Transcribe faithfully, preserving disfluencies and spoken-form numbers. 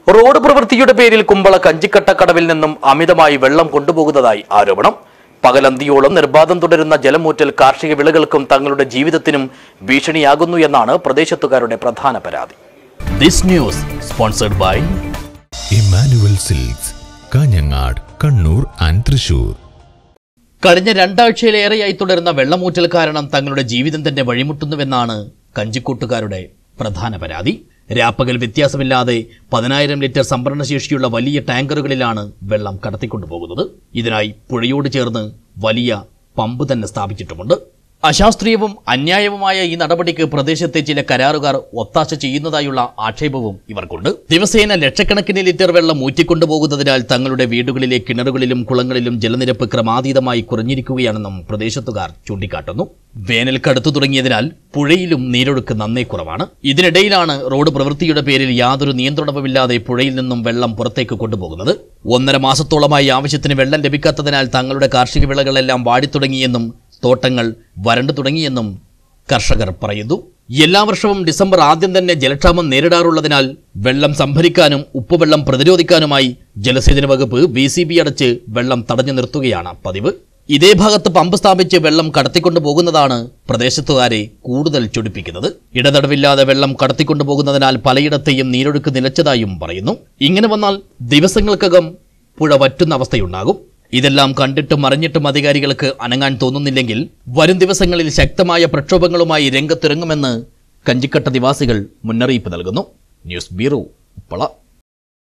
Road പ്രവൃത്തിയുടെ പേരിൽ കുമ്പള കഞ്ചിക്കട്ടക്കടവിൽ നിന്നും അമിതമായി വെള്ളം കൊണ്ടുപോകുന്നതായി ആരോപണം. പകലന്തിയോളം നിർബാധം തുടരുന്ന ജലമൂറ്റൽ കാർഷിക വിളകൾക്കും തങ്ങളുടെ ജീവിതത്തിനും ഭീഷണിയാകുന്നു എന്നാണ് പ്രദേശത്തുകാരുടെ പ്രധാന പരാതി. This news sponsored by Emmanuel Silks, Kanhangad, Kannur and Thrissur. കഴിഞ്ഞ രണ്ടാഴ്ചയിലേറെയായി തുടരുന്ന വെള്ളമൂറ്റൽ കാരണം തങ്ങളുടെ ജീവിതം തന്നെ വഴിമുട്ടുന്നുവെന്നാണ് കഞ്ചിക്കൂട്ടുകാരുടെ പ്രധാന പരാതി. രാപ്പകൽ വ്യത്യാസമില്ലാതെ പതിനായിരം ലിറ്റർ സംഭരണശേഷിയുള്ള വലിയ ടാങ്കറുകളിലാണ് വെള്ളം കടത്തിക്കൊണ്ടുപോകുന്നത്. ഇതിനായി പുഴയോട് ചേർന്ന് വലിയ പമ്പ് തന്നെ സ്ഥാപിച്ചിട്ടുമുണ്ട്. അശാസ്ത്രീയവും അന്യായവുമായ ഈ നടപടിക്ക് പ്രദേശത്തെ ചില കരാറുകാർ ഒത്താശ ചെയ്യുന്നതായുള്ള ആക്ഷേപവും ഇവർക്കുണ്ട്. ദിവസേന ലക്ഷക്കണക്കിന് ലിറ്റർ വെള്ളം ഊറ്റിക്കൊണ്ടുപോകുന്നതിനാൽ തങ്ങളുടെ വീടുകളിലെ കിണറുകളിലും കുളങ്ങളിലും ജലനിരപ്പ് ക്രമാതീതമായി കുറഞ്ഞിരിക്കുകയാണെന്നും പ്രദേശത്തുകാർ ചൂണ്ടിക്കാട്ടുന്നു. വേനൽ കടുത്തു തുടങ്ങിയതിനാൽ പുഴയിലും നീരൊഴുക്ക് നന്നേ കുറവാണ്. ഇതിനിടയിലാണ് റോഡ് പ്രവൃത്തിയുടെ പേരിൽ യാതൊരു നിയന്ത്രണവുമില്ലാതെ പുഴയിൽ നിന്നും വെള്ളം പുറത്തേക്ക് കൊണ്ടുപോകുന്നത്. ഒന്നര മാസത്തോളമായി ആവശ്യത്തിന് വെള്ളം ലഭിക്കാത്തതിനാൽ തങ്ങളുടെ കാർഷിക വിളകളെല്ലാം വാടിത്തുടങ്ങിയെന്നും തോട്ടങ്ങൾ വരണ്ടു തുടങ്ങിയെന്നും കർഷകർ പറയുന്നു. എല്ലാ വർഷവും ഡിസംബർ ആദ്യം തന്നെ ജലക്ഷാമം നേരിടാറുള്ളതിനാൽ വെള്ളം സംഭരിക്കാനും ഉപ്പുവെള്ളം പ്രതിരോധിക്കാനുമായി ജലസേചന വകുപ്പ് ബി സി ബി അടച്ച് വെള്ളം തടഞ്ഞു നിർത്തുകയാണ് പതിവ്. ഇതേ ഭാഗത്ത് പമ്പ് സ്ഥാപിച്ച് വെള്ളം കടത്തിക്കൊണ്ടു പോകുന്നതാണ് പ്രദേശത്തുകാരെ കൂടുതൽ ചൊടിപ്പിക്കുന്നത്. ഇടതടവില്ലാതെ വെള്ളം കടത്തിക്കൊണ്ടു പോകുന്നതിനാൽ പലയിടത്തെയും നീരൊഴുക്ക് നിലച്ചതായും പറയുന്നു. ഇങ്ങനെ വന്നാൽ ദിവസങ്ങൾക്കകം പുഴ വറ്റുന്ന അവസ്ഥയുണ്ടാകും. ഇതെല്ലാം കണ്ടിട്ടും അറിഞ്ഞിട്ടും അധികാരികൾക്ക് അനങ്ങാൻ തോന്നുന്നില്ലെങ്കിൽ വരും ദിവസങ്ങളിൽ ശക്തമായ പ്രക്ഷോഭങ്ങളുമായി രംഗത്തിറങ്ങുമെന്ന് കഞ്ചിക്കട്ട നിവാസികൾ മുന്നറിയിപ്പ് നൽകുന്നു. News bureau, Uppala.